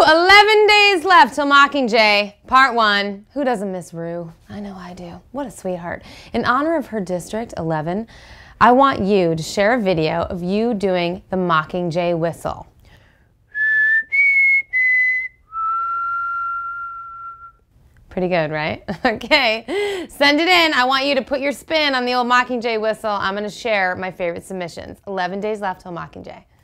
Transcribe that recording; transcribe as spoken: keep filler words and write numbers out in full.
eleven days left till Mockingjay, part one. Who doesn't miss Rue? I know I do. What a sweetheart. In honor of her district, eleven, I want you to share a video of you doing the Mockingjay whistle. Pretty good, right? Okay, send it in. I want you to put your spin on the old Mockingjay whistle. I'm gonna share my favorite submissions. eleven days left till Mockingjay.